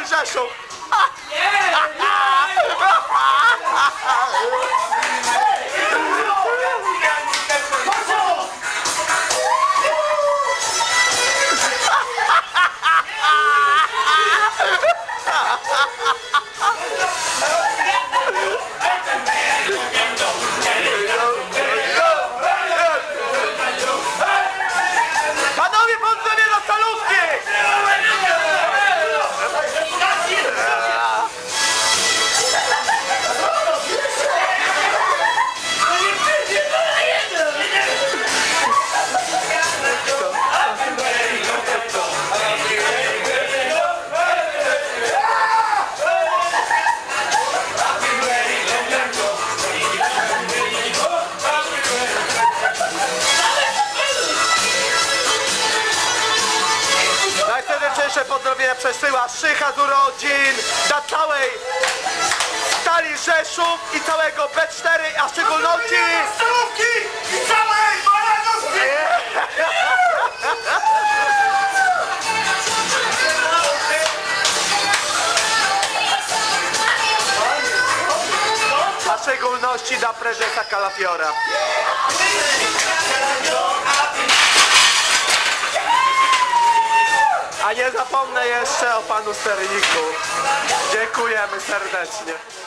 Rzeszów! Panowie, pozdrowie na salutki! Najserdeczniejsze pozdrowienia przesyła Szycha z urodzin dla całej Stali Rzeszów i całego B4, a w szczególności Stolówki i całej Baranowskiej! a w szczególności dla prezesa Kalafiora. A nie zapomnę jeszcze o panu sterniku. Dziękujemy serdecznie.